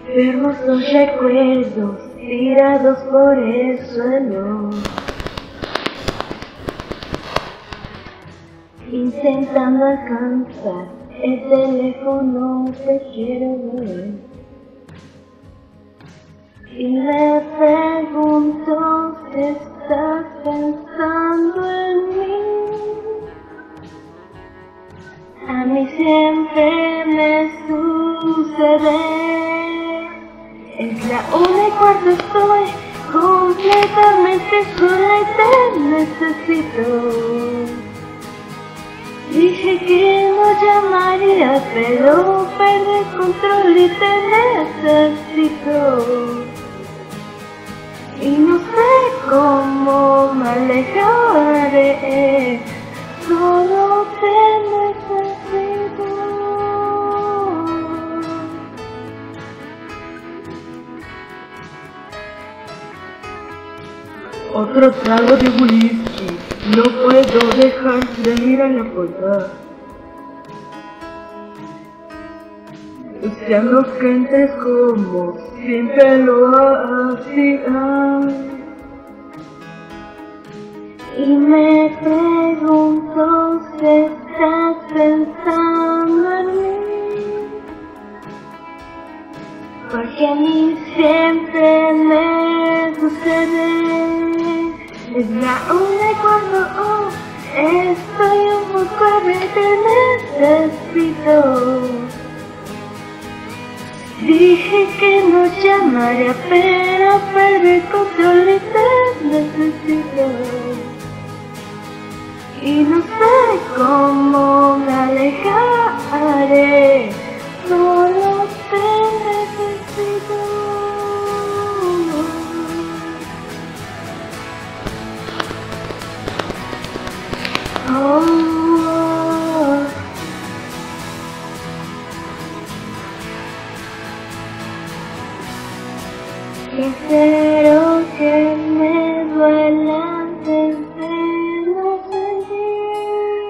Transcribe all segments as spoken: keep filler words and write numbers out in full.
Hermosos recuerdos tirados por el suelo, intentando alcanzar el teléfono, te quiero ver. Y me pregunto si estás pensando en mí. A mí siempre me sucede. Es la una y cuarto, estoy completamente sola y te necesito. Dije que no llamaría, pero perdí el control y te necesito. Y no sé cómo me alejaré, solo te necesito. Otro trago de whisky, no puedo dejar de mirar la puerta. Ya no sientes como siempre lo hacía. Y me pregunto si estás pensando en mí, porque a mí siempre me sucede. Es la una y cuando oh, estoy un poco aburrida, te necesito. Dije que no llamaría, pero perdí el control y te necesito. Y no sé cómo me alejaré, solo te necesito. Oh. Y espero que me duela antes de no sentir.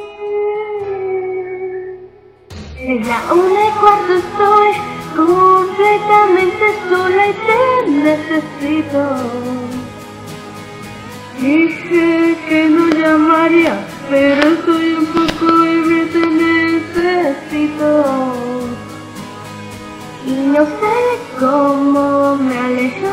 Es la una y cuarto, estoy completamente sola y te necesito. Dije que no llamaría, pero soy un poco ebria y te necesito. Y no sé cómo me alejo.